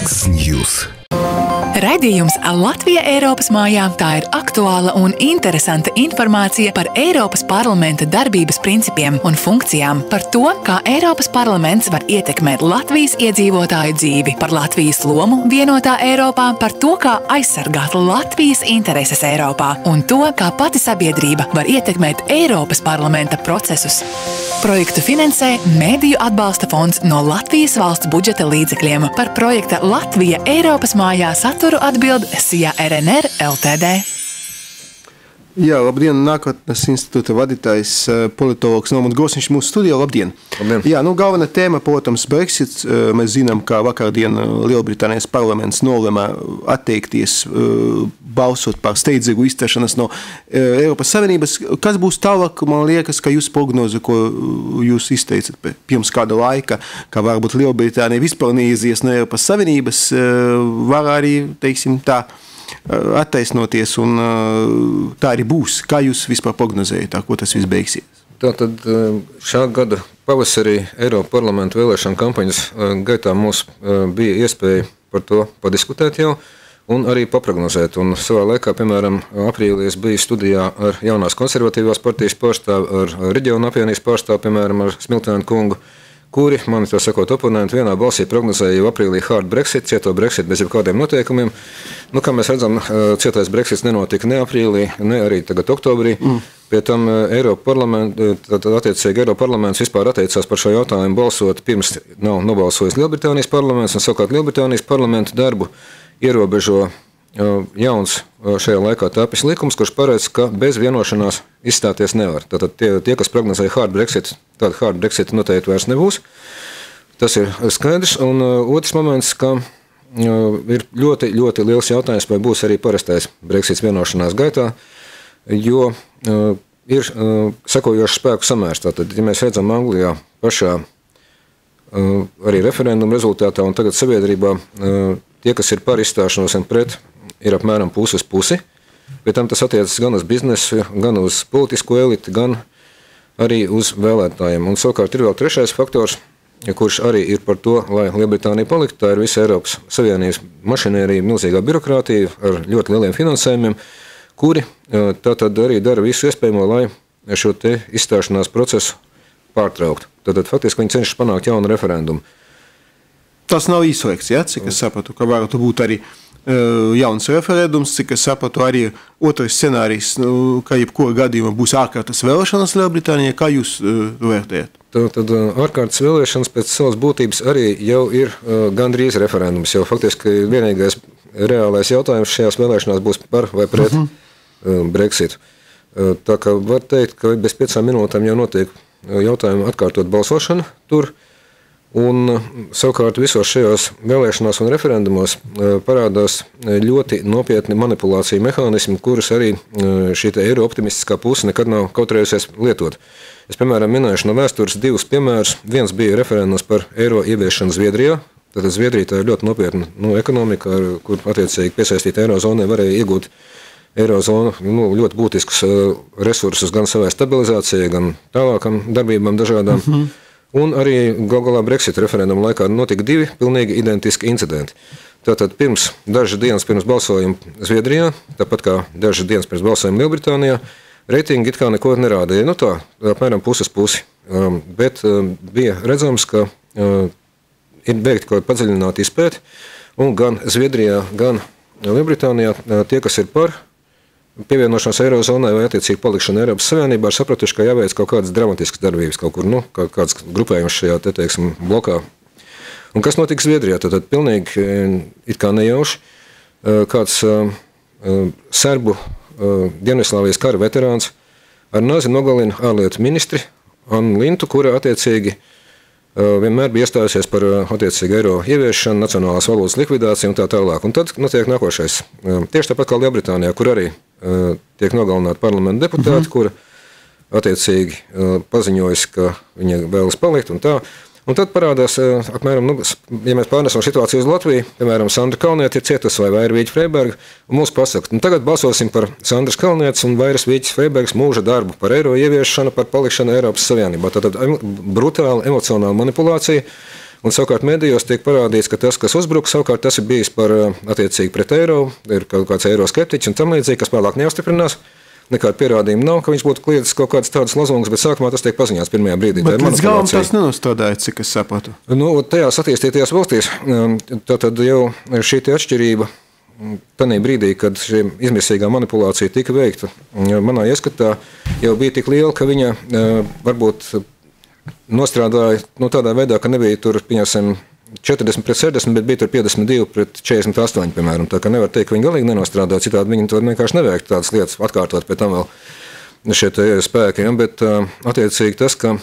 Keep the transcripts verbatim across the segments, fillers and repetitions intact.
X-News. Raidījums Latvija Eiropas mājā – tā ir aktuāla un interesanta informācija par Eiropas parlamenta darbības principiem un funkcijām, par to, kā Eiropas parlaments var ietekmēt Latvijas iedzīvotāju dzīvi, par Latvijas lomu vienotā Eiropā, par to, kā aizsargāt Latvijas intereses Eiropā un to, kā pati sabiedrība var ietekmēt Eiropas parlamenta procesus. Projektu finansē Mēdīju atbalsta fonds no Latvijas valsts budžeta līdzekļiem. Par projekta Latvija Eiropas mājā saturu atbild S I A R N R L T D. Jā, labdien, Nākotnes institūta vadītājs, politologs Normons Grosiņš mūsu studijā. Labdien! Labdien! Jā, nu galvenā tēma, protams, Brexit. Mēs zinām, ka vakardien Lielbritānijas parlaments nolēma atteikties balsot par steidzīgu izstāšanos no Eiropas Savienības. Kas būs tālāk? Man liekas, ka jūs prognozi, ko jūs izteicat pirms kāda laika, ka varbūt Lielbritānija vispār neizies no Eiropas Savienības, var arī, teiksim, tā attaisnoties, un tā arī būs. Kā jūs vispār prognozējat, ko tas viss beigsies? Tātad šā gada pavasarī Eiropa parlamenta vēlēšana kampaņas gaitā mums bija iespēja par to padiskutēt jau un arī paprognozēt. Un savā laikā, piemēram, aprīlī es biju studijā ar jaunās konservatīvās partijas pārstāvi, ar reģionu apvienības pārstāvi, piemēram, ar Smiltēnu kungu, kuri, mani tā sakot, oponenti vienā balsī prognozēja jau aprīlī hard Brexit, cieto Brexit bez jebkādiem noteikumiem. Nu, kā mēs redzam, cietais Brexits nenotika ne aprīlī, ne arī tagad oktobrī. Mm. Pie tam Eiropa parlaments, tad attiecīgi Eiropa parlaments vispār atteicās par šo jautājumu balsot pirms nav nobalsojis Lielbritānijas parlaments, un savukārt Lielbritānijas parlamenta darbu ierobežo jauns šajā laikā tāpis likums, kurš paredz, ka bez vienošanās izstāties nevar. Tātad tie, tie kas prognozēja hard Brexit, tāda hard Brexit noteikti vairs nebūs. Tas ir skaidrs. Un uh, otrs moments, ka uh, ir ļoti, ļoti liels jautājums, vai būs arī parastais Brexits vienošanās gaitā, jo uh, ir uh, sekojošs spēku samērs. Tātad, ja mēs redzam Anglijā pašā uh, arī referenduma rezultātā un tagad sabiedrībā, uh, tie, kas ir par izstāšanos un pret, ir apmēram pusi uz pusi. Pēc tam tas attiecas gan uz biznesu, gan uz politisko eliti, gan arī uz vēlētājiem. Un savukārt ir vēl trešais faktors, kurš arī ir par to, lai Lielbritānija paliktu. Tā ir visa Eiropas Savienības mašinērija, milzīgā birokrātija ar ļoti lieliem finansējumiem, kuri tātad arī dara visu iespējamo, lai šo te izstāšanās procesu pārtrauktu. Tātad faktiski viņi cenšas panākt jaunu referendumu. Tas nav izslēgts, ja? Cik es sapratu, ka varētu būt arī uh, jauns referendums, cik es sapratu arī otrais scenārijs, nu, ka jebkura gadījumā būs ārkārtas vēlēšanas Lielbritānijā. Kā jūs uh, vērtējat? Tad ārkārtas vēlēšanas pēc savas būtības arī jau ir uh, gandrīz referendums, jo faktiski vienīgais reālais jautājums šajās vēlēšanās būs par vai pret uh -huh. uh, Brexitu. Uh, tā kā var teikt, ka bez piecām minūtēm jau notiek jautājumu atkārtot balsošana tur. Un savukārt visos šajos vēlēšanās un referendumos parādās ļoti nopietni manipulāciju mehānismi, kurus arī šī eiro optimistiskā puse nekad nav kautrējusies lietot. Es, piemēram, minēšu no vēstures divus piemērus. Viens bija referendums par eiro ieviešanu Zviedrijā. Tātad Zviedrija tā ir ļoti nopietna nu, ekonomika, kur attiecīgi piesaistīt eirozonai varēja iegūt eirozonu nu, ļoti būtiskus resursus gan savai stabilizācijai, gan tālākam darbībām dažādām. Mm-hmm. Un arī gal galā Brexit referenduma laikā notika divi pilnīgi identiski incidenti. Tātad pirms dažas dienas pirms balsojuma Zviedrijā, tāpat kā dažas dienas pirms balsojuma Lielbritānijā, reitingi it kā neko nerādīja. Nu tā, apmēram puses pusi. Um, bet um, bija redzams, ka uh, ir veikti kaut kādi padziļināti izpēti, un gan Zviedrijā, gan Lielbritānijā uh, tie, kas ir par pievienošanos eirozonai vai attiecīgi palikšanu Eiropas Savienībā, ir sapratuši, ka jāveic kaut kādas dramatiskas darbības kaut kur, nu, kaut kāds grupējums šajā, te, teiksim, blokā. Un kas notika Zviedrijā? Tad, tad pilnīgi it kā nejauši kāds uh, serbu uh, Dienvidslāvijas kara veterāns ar nazi nogalina ārlietu ministri Annu Lintu, kura attiecīgi uh, vienmēr bija iestājusies par uh, attiecīgi eiro ieviešanu, nacionālās valodas likvidāciju un tā tālāk. Un tad notiek nākošais. Uh, tieši tāpat kā Lielbritānijā, kur arī uh, tiek nogalināti parlamenta deputāti, mm-hmm. kura attiecīgi uh, paziņojas, ka viņa vēlas palikt un tā. Un tad parādās, uh, apmēram, nu, ja mēs pārnesam situāciju uz Latviju, piemēram, Sandra Kalniete ir cietusi vai Vaira Vīķa Freiberga, un mums pasaka, nu, tagad balsosim par Sandras Kalnietes un Vairas Vīķas Freibergas mūža darbu par eiro ieviešanu, par palikšanu Eiropas Savienībā. Tātad brutāla emocionāla manipulācija, Un savukārt medijos tiek parādīts, ka tas, kas uzbruk, savukārt tas ir bijis par attiecīgi pret eiro, ir kaut kāds eiro skeptiķis un tam līdzīgi, kas vēlāk neapstiprinās. Nekāda pierādījuma nav, ka viņš būtu kliedis kaut kādas tādas lozungas, bet sākumā tas tiek paziņots pirmajā brīdī. Bet līdz galam tas nenostādāja, cik es sapratu. Nu, tajās attīstītajās valstīs tātad jau šī atšķirība tanī brīdī, kad šī izmisīgā manipulācija tika veikta, manā ieskatā jau bija tik liela, ka viņa varbūt nostrādāja nu, tādā veidā, ka nebija tur, pieņemsim, četrdesmit pret sešdesmit, bet bija tur piecdesmit divi pret četrdesmit astoņi, piemēram. Tā kā nevar teikt, ka viņi galīgi nenostrādāja, citādi viņi to vienkārši nevajag tādas lietas atkārtot pēc tam vēl šie spēki. Ja? Bet attiecīgi tas, ka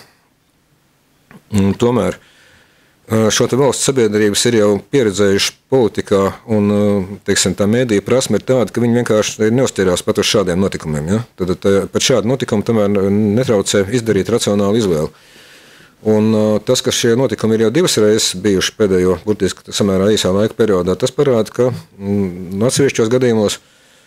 m, tomēr šo te valsts sabiedrības ir jau pieredzējuši politikā un, teiksim, tā mēdīja prasme ir tāda, ka viņi vienkārši neuzķerās pat uz šādiem notikumiem. Ja? Tad tā, pat šādi notikumi tomēr netraucē izdarīt racionālu izvēli. Un tas, ka šie notikumi ir jau divas reizes bijuši pēdējo, burtiski samērā īsā laika periodā, tas parāda, ka mm, atsevišķos gadījumos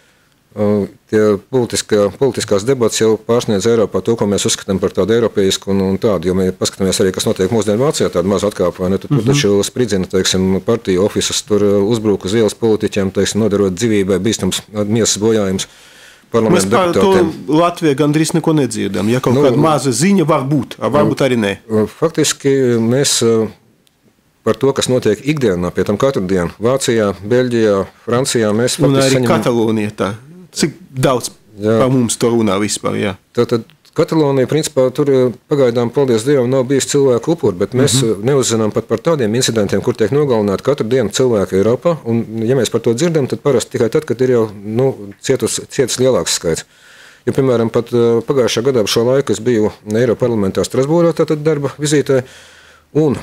tie politiskā, politiskās debats jau pārsniedz Eiropā to, ko mēs uzskatām par tādu eiropeisku un, un tādu, jo mēs paskatāmies arī, kas notiek mūsdienu Vācijā, tādu mazu atkāpu, vai ne, tur, tur mm-hmm. taču spridzina, teiksim, partiju ofisas, tur uzbrūk uz ielas politiķiem, teiksim, nodarot dzīvībai bīstams miesas bojājums. Mēs par to Latvijā gandrīz neko nedzirdam. Ja kaut nu, kāda maza ziņa var būt, varbūt arī ne. Faktiski mēs par to, kas notiek ikdienā, pie tam katru dienu, Vācijā, Beļģijā, Francijā, mēs faktiski un arī saņemam... Katalonija tā. Cik daudz jā. Par mums to runā vispār, jā. Tātad Katalonija, principā, tur pagaidām, paldies Dievam, nav bijis cilvēku upuri, bet mēs mm-hmm. neuzzinām pat par tādiem incidentiem, kur tiek nogalināti katru dienu cilvēki Eiropā, un ja mēs par to dzirdam, tad parasti tikai tad, kad ir jau, nu, cietus, cietus lielāks skaits. Jo, piemēram, pat pagājušā gadā šo laiku es biju Eiroparlamentā Strasbūrā, tātad darba vizītē, un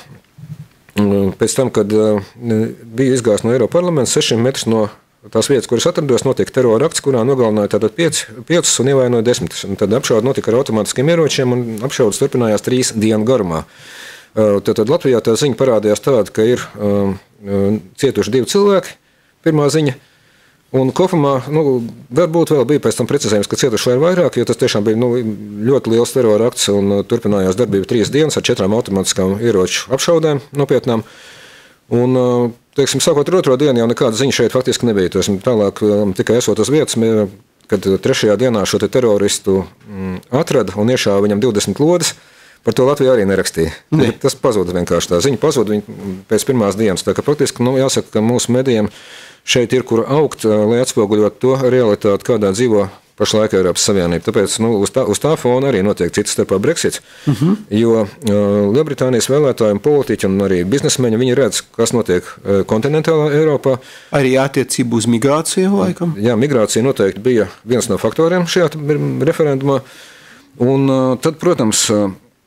pēc tam, kad bija izgājis no Eiroparlamenta sešiem metrus no tās vietas, kuras atrados, notiek terora akts, kurā nogalināja tātad pieci, piecus un ievainoja desmitus. Un tad apšauda notika ar automātiskiem ieročiem, un apšaudas turpinājās trīs dienu garumā. Tad Latvijā tā ziņa parādījās tāda, ka ir um, cietuši divi cilvēki, pirmā ziņa, un kopumā, nu, varbūt vēl bija pēc tam precizējums, ka cietuši ir vairāk, jo tas tiešām bija nu, ļoti liels terora akts, un turpinājās darbība trīs dienas ar četrām automātiskām ieroču apšaudēm nopietnām. Un, teiksim, sākot ar otro dienu, jau nekāda ziņa šeit faktiski nebija. Teiksim, tālāk, tikai esot uz vietas, kad trešajā dienā šo te teroristu atrada un iešāva viņam divdesmit lodes, par to Latvija arī nerakstīja. Ne. Tas pazuda vienkārši tā ziņa, pazuda viņa pēc pirmās dienas. Tā kā praktiski, nu, jāsaka, ka mūsu medijiem šeit ir, kur augt, lai atspoguļot to realitāti, kādā dzīvo pašlaik Eiropas Savienība. Tāpēc nu, uz, tā, uz tā fona arī notiek cits starpā Brexits, uh-huh. jo uh, Lielbritānijas vēlētāji un politiķi un arī biznesmeņi, viņi redz, kas notiek uh, kontinentālā Eiropā. Arī attiecību uz migrāciju laikam? Jā, migrācija noteikti bija viens no faktoriem šajā referendumā. Un uh, tad, protams, uh,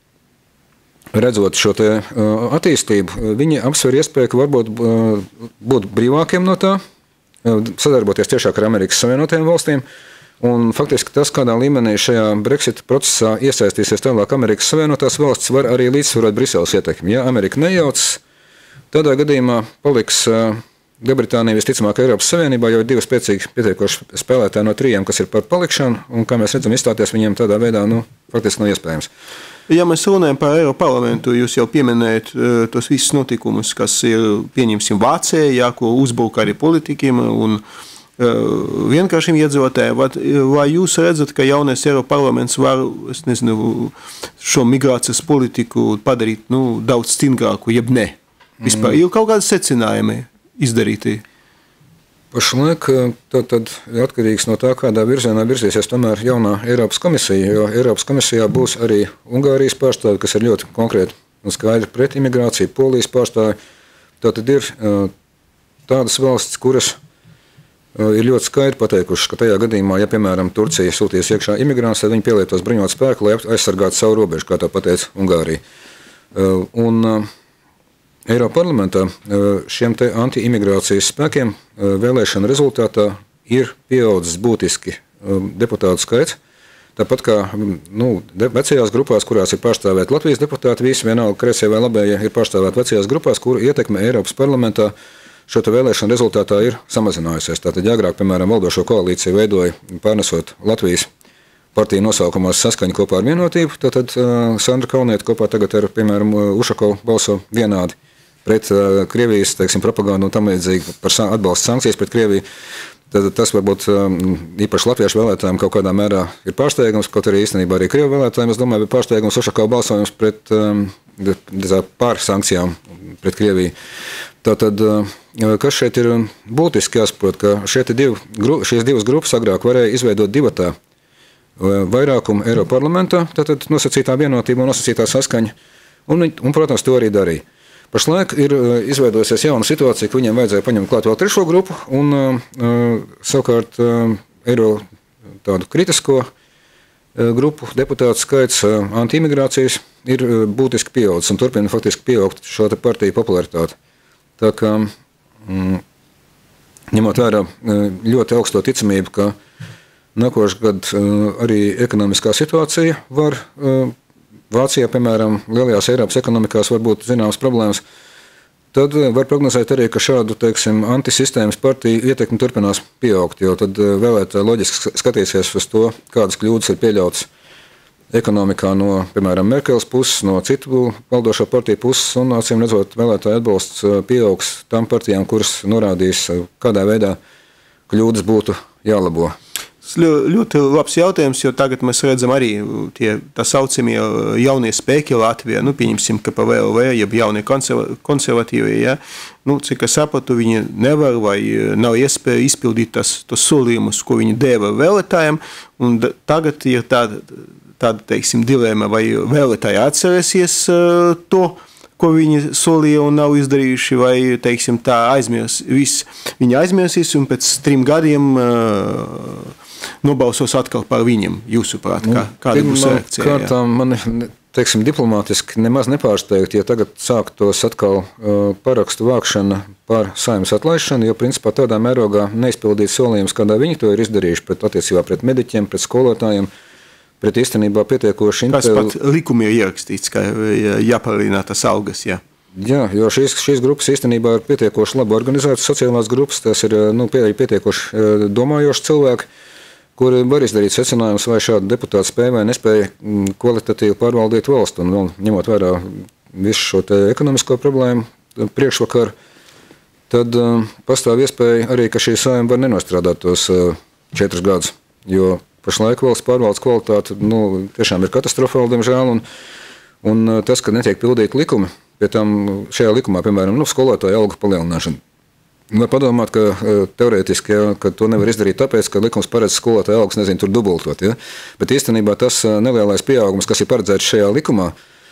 redzot šo te uh, attīstību, viņi apsver iespēju, ka varbūt uh, būt brīvākiem no tā, uh, sadarboties tiešāk ar Amerikas Savienotajām valstīm. Un faktiski tas, kādā līmenī šajā Brexit procesā iesaistīsies tālāk Amerikas Savienotās valstis, var arī līdzsvarot Briseles ietekmi. Ja Amerika nejaucas, tādā gadījumā paliks uh, Lielbritānija visticamāk Eiropas Savienībā, jo ir divi spēcīgi pietiekoši spēlētāji no trījiem, kas ir par palikšanu, un kā mēs redzam, izstāties viņiem tādā veidā, nu, faktiski nav iespējams. Ja mēs runājam par Eiroparlamentu, jūs jau pieminējat uh, tos visus notikumus, kas ir, pieņemsim, Vācijā, jā, ko uzbruka arī politikiem un vienkāršiem iedzīvotājiem. Vai jūs redzat, ka jaunais Eiroparlaments var, es nezinu, šo migrācijas politiku padarīt nu, daudz stingrāku, jeb ne? Vispār ir kaut kādi secinājumi izdarīti? Pašlaik tad, tad atkarīgs no tā, kādā virzienā virzīsies tomēr jaunā Eiropas komisija, jo Eiropas komisijā būs arī Ungārijas pārstāvi, kas ir ļoti konkrēti un skaidri pret imigrāciju, Polijas pārstāvi. Tātad ir tādas valstis, kuras ir ļoti skaidri pateikuši, ka tajā gadījumā, ja, piemēram, Turcija sūtīs iekšā imigrants, tad viņi pielietos bruņot spēku, lai aizsargātu savu robežu, kā tā pateica Ungārija. Un Eiroparlamentā šiem te anti-imigrācijas spēkiem vēlēšana rezultātā ir pieaudzis būtiski deputātu skaits. Tāpat kā nu, vecajās grupās, kurās ir pārstāvēti Latvijas deputāti, visi vienalga kreisie vai labējie ir pārstāvēti vecajās grupās, kuru ietekme Eiropas parlamentā šo vēlēšanu rezultātā ir samazinājusies. Tātad, ja agrāk, piemēram, valdošo koalīciju veidoja pārnesot Latvijas partiju nosaukumās Saskaņa kopā ar Vienotību, tad, tad uh, Sandra Kalniete kopā tagad ar, piemēram, Ušakovu balso vienādi pret uh, Krievijas, teiksim, propagandu un tam līdzīgi par sa atbalstu sankcijas pret Krieviju. Tad tas varbūt um, īpaši latviešu vēlētājiem kaut kādā mērā ir pārsteigums, kaut arī īstenībā arī Krievu vēlētājiem, es domāju, bija pārsteigums Ušakovu balsojums pret um, pār sankcijām pret Krieviju. Tātad, kas šeit ir būtiski jāsaprot, ka šeit div, šīs divas grupas agrāk varēja izveidot divatā vairākumu Eiroparlamentā, tātad nosacītā Vienotība un nosacītā Saskaņa, un, un, protams, to arī darīja. Pašlaik ir izveidojusies jauna situācija, ka viņiem vajadzēja paņemt klāt vēl trešo grupu, un savukārt Eiro tādu kritisko grupu deputātu skaits anti-imigrācijas ir būtiski pieaudzis un turpina faktiski pieaugt šo te partiju popularitāti. Tā kā, mm, ņemot vērā ļoti augsto ticamību, ka nākošais gads arī ekonomiskā situācija var Vācijā, piemēram, lielajās Eiropas ekonomikās var būt zināmas problēmas, tad var prognozēt arī, ka šādu, teiksim, antisistēmas partiju ietekmi turpinās pieaugt, jo tad vēlētāji loģiski skatīsies uz to, kādas kļūdas ir pieļautas ekonomikā no, piemēram, Merkeles puses, no citu valdošo partiju puses, un, acīm redzot, vēlētāju atbalsts pieaugs tām partijām, kuras norādīs, kādā veidā kļūdas būtu jālabo. Tas ļoti labs jautājums, jo tagad mēs redzam arī tie tā saucamie jaunie spēki Latvijā, nu, pieņemsim, ka pa V L V, jeb jaunie konservatīvie, ja, nu, cik es sapratu, viņi nevar vai nav iespēja izpildīt tas, tos solījumus, ko viņi dēva vēlētājiem, un tagad ir tāda, tāda, teiksim, dilēma, vai vēlētāji atcerēsies uh, to, ko viņi solīja un nav izdarījuši, vai, teiksim, tā aizmirs, viss viņi aizmirsīs, un pēc trim gadiem uh, nobalsos atkal par viņiem, jūsuprāt, kā, kāda būs reakcija? Kārtā mani, teiksim, diplomātiski nemaz nepārsteigt, ja tagad sāktos atkal uh, parakstu vākšana par Saeimas atlaišanu, jo principā tādā mērogā neizpildīt solījumus, kādā viņi to ir izdarījuši pret attiecībā pret mediķiem, pret skolotājiem, pret īstenībā pietiekoši... Kas pat likumi ir ierakstīts, ka jāpalielina tas algas, jā. Jā, jo šīs, šīs grupas īstenībā ir pietiekoši labi organizētas sociālās grupas, tas ir, nu, pietiekoši domājoši cilvēki, kuri var izdarīt secinājumus, vai šādi deputāti spēja vai nespēja kvalitatīvi pārvaldīt valstu. Un vēl ņemot vērā visu šo te ekonomisko problēmu priekšvakar, tad uh, pastāv iespēja arī, ka šī Saeima var nenostrādāt tos uh, četrus gadus, jo pašlaik valsts pārvaldes kvalitāte nu, tiešām ir katastrofāla, diemžēl, un, un uh, tas, ka netiek pildīti likumi, pie tam šajā likumā, piemēram, nu, skolotāja algu palielināšana. Var padomāt, ka teorētiski, ja, ka to nevar izdarīt tāpēc, ka likums paredz skolotāja algas, nezinu, tur dubultot, ja? Bet īstenībā tas nelielais pieaugums, kas ir paredzēts šajā likumā,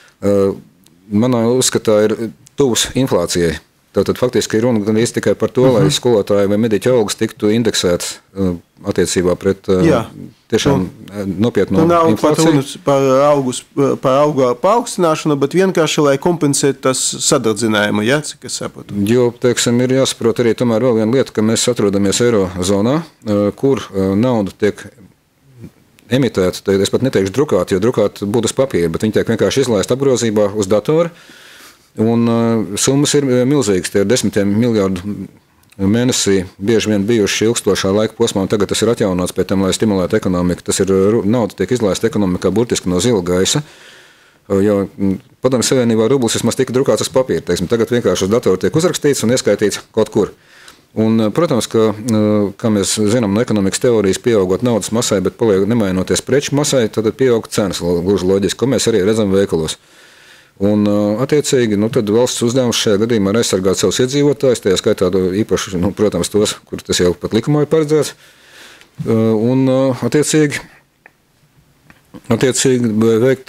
manā uzskatā ir tuvs inflācijai. Tātad faktiski ir runa gandrīz tikai par to, uh-huh. lai skolotāji vai mediķi algas tiktu indeksētas attiecībā pret Jā. tiešām nu, nopietnu nav inflāciju. Nav par augus, par augu paaugstināšanu, bet vienkārši, lai kompensētu tas sadardzinājumu, ja, cik es saprotu. Jo, teiksim, ir jāsaprot arī tomēr vēl viena lieta, ka mēs atrodamies Eirozonā, kur nauda tiek emitēta, es pat neteikšu drukāt, jo drukāt būtu uz papīra, bet viņi tiek vienkārši izlaist apgrozībā uz datora. Un uh, summas ir milzīgas, tie ir desmitiem miljārdu mēnesī bieži vien bijuši ilgstošā laika posmā, un tagad tas ir atjaunots pēc tam, lai stimulētu ekonomiku. Tas ir, nauda tiek izlaista ekonomikā burtiski no zila gaisa, jo Padomju Savienībā rublis vismaz tika drukāts uz papīra, teiksim, tagad vienkārši uz datoru tiek uzrakstīts un ieskaitīts kaut kur. Un, protams, ka, kā mēs zinām no ekonomikas teorijas, pieaugot naudas masai, bet paliek nemainoties preču masai, tad pieaug cenas, gluži loģiski, ko mēs arī redzam veikalos. Un, attiecīgi, nu, tad valsts uzdevums šajā gadījumā ir aizsargāt savus iedzīvotājus, tajā skaitā īpaši, nu, protams, tos, kur tas jau pat likumā ir paredzēts. Un, attiecīgi, attiecīgi veikt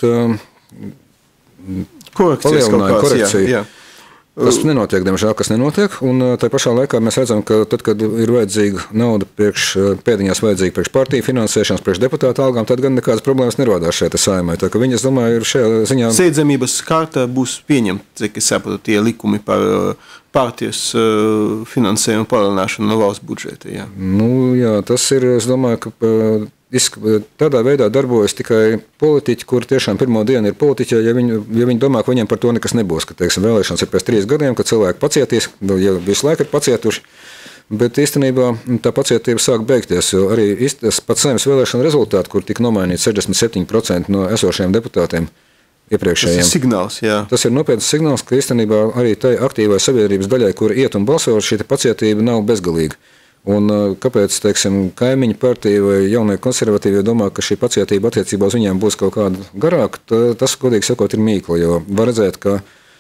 palielinājumu, korekciju. Jā, jā. Tas nenotiek, diemžēl, kas nenotiek, un tā pašā laikā mēs redzam, ka tad, kad ir vajadzīga nauda priekš, pēdiņās vajadzīga priekš partiju finansēšanas, priekš deputātu algām, tad gan nekādas problēmas nerodās šeit Saeimai. Tā ka viņi, es domāju, ir šajā ziņā... Steidzamības kārtā būs pieņemt, cik es saprotu, tie likumi par partijas finansējumu palielināšanu no valsts budžeta. Jā. Nu, jā, tas ir, es domāju, ka... Tādā veidā darbojas tikai politiķi, kur tiešām pirmo dienu ir politiķi, ja viņi, ja viņi domā, ka viņiem par to nekas nebūs, ka, teiksim, vēlēšanas ir pēc trīs gadiem, kad cilvēki pacietīs, ja visu laiku ir pacietuši, Bet īstenībā tā pacietība sāk beigties, jo arī tas pats Saeimas vēlēšana rezultāti, kur tika nomainīti sešdesmit septiņi procenti no esošajiem deputātiem iepriekšējiem. Tas ir signāls, jā. Tas ir nopietns signāls, ka īstenībā arī tai aktīvai sabiedrības daļai, kur iet un balso, šī pacietība nav bezgalīga. Un kāpēc, teiksim, kaimiņu partija vai jaunie konservatīvie domā, ka šī pacietība attiecībā uz viņiem būs kaut kāda garāka, tas, godīgi sakot, ir mīkla, jo var redzēt, ka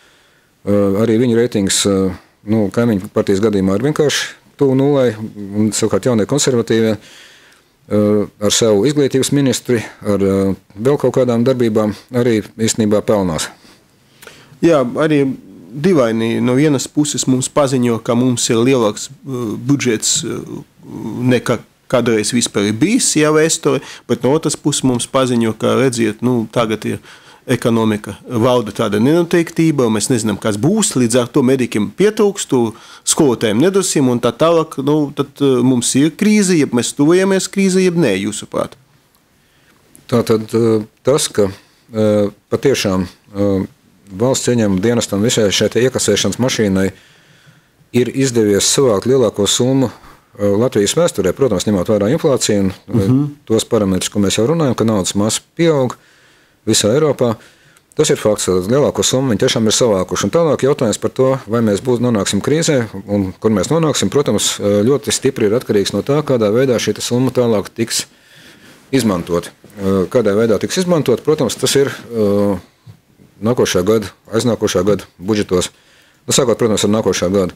arī viņu reitings, nu, kaimiņu partijas gadījumā ir vienkārši tuvu nulai, un savukārt jaunie konservatīvie ar savu izglītības ministri, ar vēl kaut kādām darbībām arī īstenībā pelnās. Jā, arī divaini no vienas puses mums paziņo, ka mums ir lielāks budžets nekā kādreiz vispār ir bijis, jā, vēsture, bet no otras puses mums paziņo, ka redziet, nu, tagad ir ekonomika, valda tāda nenoteiktība, mēs nezinām, kas būs, līdz ar to medikiem pietrūkst, skolotājiem nedosim, un tā tālāk, nu, tad mums ir krīze, jeb mēs tuvojamies krīze, jeb nē, jūsuprāt. Tātad tas, ka patiešām valsts ieņem dienestam visai šai iekasēšanas mašīnai ir izdevies savākt lielāko summu Latvijas vēsturē, protams, ņemot vērā inflāciju un uh-huh. tos parametrus, ko mēs jau runājam, ka naudas masa pieaug visā Eiropā. Tas ir fakts, ka lielāko summu viņi tiešām ir savākuši. Un tālāk jautājums par to, vai mēs būs nonāksim krīzē un kur mēs nonāksim, protams, ļoti stipri ir atkarīgs no tā, kādā veidā šī summa tālāk tiks izmantot. Kādā veidā tiks izmantot, protams, tas ir nākošā gada, aiznākošā gada budžetos. Nu, sākot, protams, ar nākošā gada.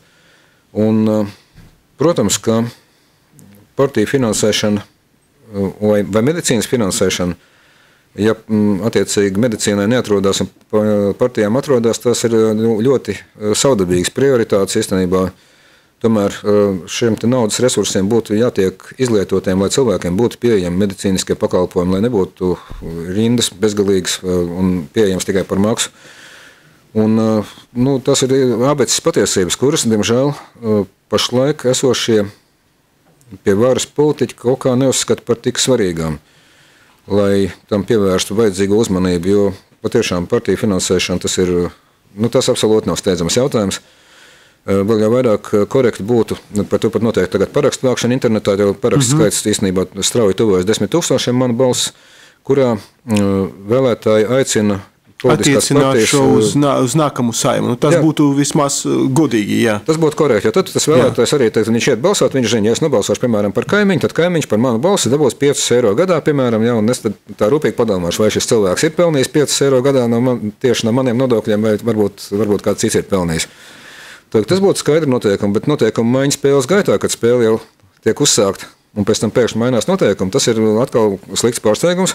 Un, protams, ka partiju finansēšana vai, vai medicīnas finansēšana, ja attiecīgi medicīnai neatrodās un partijām atrodās, tas ir ļoti saudabīgas prioritātes īstenībā. Tomēr šiem te naudas resursiem būtu jātiek izlietotiem, lai cilvēkiem būtu pieejami medicīniskie pakalpojumi, lai nebūtu rindas bezgalīgas un pieejams tikai par maksu. Un, nu, tas ir abeces patiesības, kuras, diemžēl, pašlaik esošie pie varas politiķi kaut kā neuzskata par tik svarīgām, lai tam pievērstu vajadzīgu uzmanību, jo patiešām partiju finansēšana tas ir, nu, tas absolūti nav steidzams jautājums. Vēl jau vairāk korekti būtu, par to pat noteikti tagad parakstu vākšana internetā, jo parakstu mm-hmm. skaits īstenībā strauji tuvojas desmit tūkstošiem manu balss, kurā vēlētāji aicina attiecināt šo uz, nā, uz nākamu Saimu. Nu, tas jā. Būtu vismaz godīgi, jā. Tas būtu korekti, jo tad tas vēlētājs arī teikt, viņš iet balsot, viņš zina, ja es nobalsošu, piemēram, par kaimiņu, tad kaimiņš par manu balsi dabūs piecus eiro gadā, piemēram, jā, un es tad tā rūpīgi padomāšu, vai šis cilvēks ir pelnījis piecus eiro gadā no man, tieši no maniem nodokļiem, vai varbūt, varbūt kāds cits ir pelnījis. Tad tas būtu skaidri noteikumi, bet noteikumi maiņas spēles gaitā, kad spēle jau tiek uzsākta, un pēc tam pēkšņi mainās noteikumi, tas ir atkal slikts pārsteigums.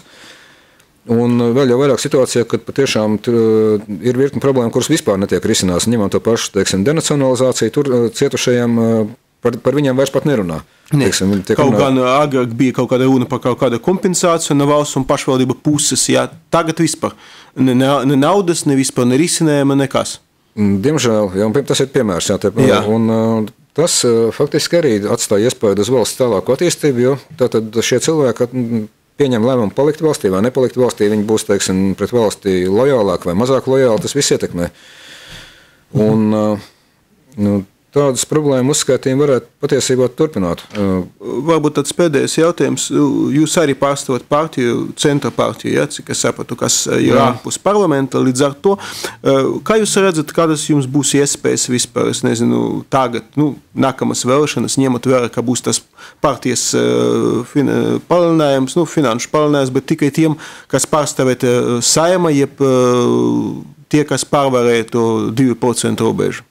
Un vēl jau vairāk situācijā, kad patiešām ir virkni problēma, kuras vispār netiek risināts. Ņemot to pašu, teiksim, denacionalizāciju, tur cietušajiem par, par viņiem vairs pat nerunā. Ne. Teiksim, kaut runā... gan agrāk bija kaut kāda runa par kaut kādu kompensāciju no valsts un pašvaldība puses, jā, tagad vispār. Ne, ne naudas, ne vispār nerisinājuma, nekas. Diemžēl, jā, tas ir piemērs, jā, te, jā. Un tas faktiski arī atstāja iespēju uz valsts tālāku attīstību, jo tātad šie cilvēki pieņem lēmumu palikt valstī vai nepalikt valstī, viņi būs, teiksim, pret valstī lojālāk vai mazāk lojāli, tas viss ietekmē. Un nu, tādas problēmu uzskaitījumu varētu patiesībā turpināt. Varbūt tāds pēdējais jautājums. Jūs arī pārstāvat partiju, centra partiju, ja, cik es sapratu, kas ir ārpus parlamenta. Līdz ar to, kā jūs redzat, kādas jums būs iespējas vispār, es nezinu, tagad, nu, nākamas vēlēšanas, ņemot vērā, ka būs tas partijas fin, palielinājums, nu, finanšu palielinājums, bet tikai tiem, kas pārstāvēt Saeima, jeb tie, kas pārvarēja to divu procentu robežu.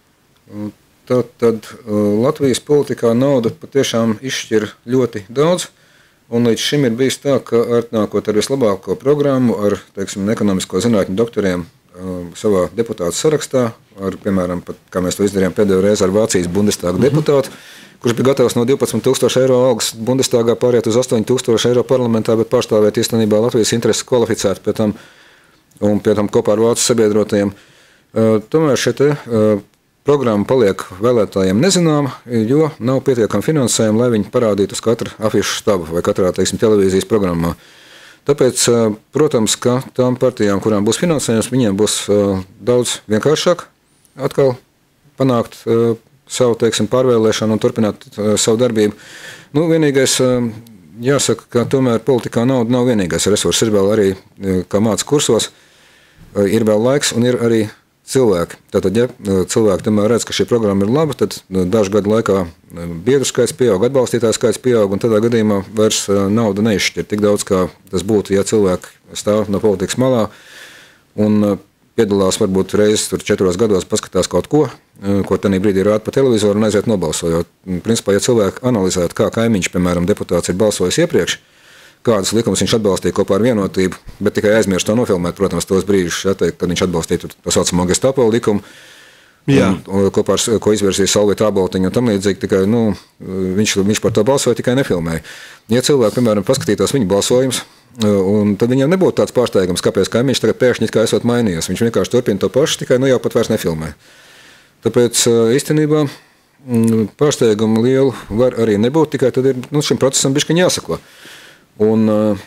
Tad, tad Latvijas politikā nauda patiešām izšķir ļoti daudz, un līdz šim ir bijis tā, ka atnākot ar vislabāko programmu, ar, teiksim, ekonomisko zinātņu doktoriem savā deputātu sarakstā, ar, piemēram, pat, kā mēs to izdarījām pēdējo reizi ar Vācijas Bundestāga mm-hmm. deputātu, kurš bija gatavs no divpadsmit tūkstoši eiro algas Bundestāgā pāriet uz astoņi tūkstoši eiro parlamentā, bet pārstāvēt īstenībā Latvijas intereses kvalificēt pie tam, un pie tam kopā ar vācu sabiedrotajiem. Tomēr šeit programma paliek vēlētājiem nezināma, jo nav pietiekama finansējuma, lai viņi parādītu uz katra afišu stabu vai katrā, teiksim, televīzijas programmā. Tāpēc, protams, ka tām partijām, kurām būs finansējums, viņiem būs daudz vienkāršāk atkal panākt savu, teiksim, pārvēlēšanu un turpināt uh, savu darbību. Nu, vienīgais, uh, jāsaka, ka tomēr politikā nauda nav vienīgais resurs. Ir vēl arī, uh, kā māca kursos, uh, ir vēl laiks un ir arī cilvēki. Tātad, ja cilvēki tomēr redz, ka šī programma ir laba, tad dažu gadu laikā biedru skaits pieaug, atbalstītāju skaits pieaug, un tādā gadījumā vairs nauda neizšķir tik daudz, kā tas būtu, ja cilvēki stāv no politikas malā un piedalās varbūt reizes tur četros gados, paskatās kaut ko, ko tanī brīdī rāda pa televizoru un aiziet nobalsojot. Principā, ja cilvēki analizētu, kā kaimiņš, piemēram, deputāts ir balsojis iepriekš, kādas likumus viņš atbalstīja kopā ar Vienotību, bet tikai aizmirst to nofilmēt, protams, tos brīžus, ja, teikt, kad viņš atbalstīja to saucamo Gestapo likumu, un, un, kopā ar, ko izvērsīja Solvita Aboltiņu un tam līdzīgi, tikai, nu, viņš, viņš par to balsoja, tikai nefilmēja. Ja cilvēki, piemēram, paskatītos viņa balsojumus, un tad viņam nebūtu tāds pārsteigums, kāpēc kaimiņš tagad pēkšņi kā esot mainījies. Viņš vienkārši turpina to pašu, tikai nu jau pat vairs nefilmē. Tāpēc īstenībā pārsteigumu lielu var arī nebūt, tikai tad ir, nu, šim procesam bišķiņ jāsako. Un,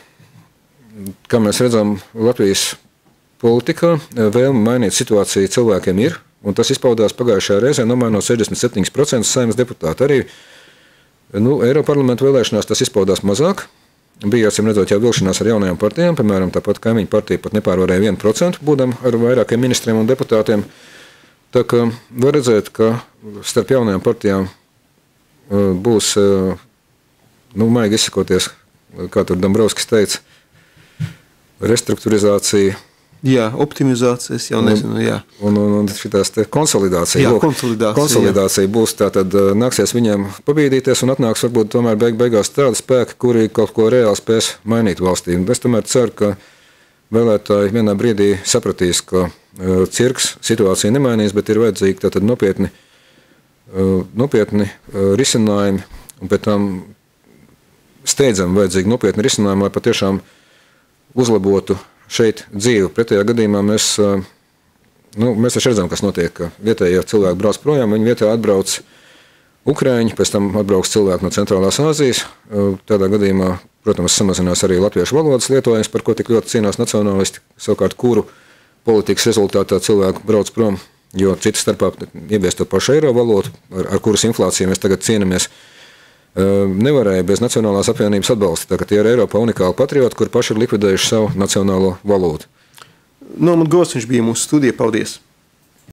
kā mēs redzam, Latvijas politikā vēlme mainīt situāciju cilvēkiem ir, un tas izpaudās pagājušajā reizē, nomainot sešdesmit septiņi procenti Saeimas deputāti. Arī nu, Eiroparlamentu vēlēšanās tas izpaudās mazāk. Bija, acīm redzot, jau vilšanās ar jaunajām partijām, piemēram, tāpat kaimiņu partija pat nepārvarēja vienu procentu, būdam ar vairākiem ministriem un deputātiem. Tā kā var redzēt, ka starp jaunajām partijām būs, nu, maigi izsakoties, kā tur Dombrovskis teica, restruktūrizācija. Jā, optimizācijas, jau nezinu, jā. Un, un, un šitās te konsolidācija. Jā, Lūk, konsolidācija. Konsolidācija jā. Būs tā, tad nāksies viņiem pabīdīties un atnāks varbūt tomēr beig beigās tādi spēki, kuri kaut ko reāli spēs mainīt valstī. Un es tomēr ceru, ka vēlētāji vienā brīdī sapratīs, ka uh, cirks situācija nemainīs, bet ir vajadzīgi tātad nopietni, uh, nopietni uh, risinājumi un pēc tam steidzami vajadzīgi nopietni risinājumi, lai patiešām uzlabotu šeit dzīvi. Pretējā gadījumā mēs, nu, mēs taču redzam, kas notiek, ka vietējie cilvēki brauc projām, viņi vietā atbrauc Ukraiņi, pēc tam atbrauc cilvēki no Centrālās Āzijas. Tādā gadījumā, protams, samazinās arī latviešu valodas lietojums, par ko tik ļoti cīnās nacionālisti, savukārt kuru politikas rezultātā cilvēku brauc prom, jo citas starpā ieviest to pašu eiro valodu, ar, ar kuras inflāciju mēs tagad cīnamies, nevarēja bez Nacionālās apvienības atbalsta. Tā, ka tie ir Eiropā unikāli patrioti, kur paši ir likvidējuši savu nacionālo valūtu. Normand Gros, viņš bija mūsu studija. Paldies!